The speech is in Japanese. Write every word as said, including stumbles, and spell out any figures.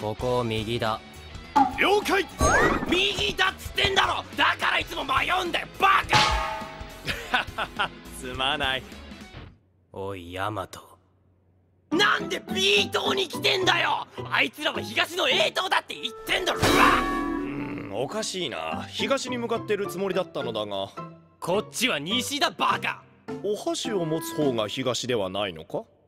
ここ右だ。 了解。 右だっつってんだろ。だからいつも迷うんだよバカ。 すまない。 おいヤマト、 なんで B 棟に来てんだよ。あいつらは東の A 棟だって言ってんだろ。うわうーん、おかしいな。東に向かってるつもりだったのだが。 こっちは西だバカ。 お箸を持つ方が東ではないのか？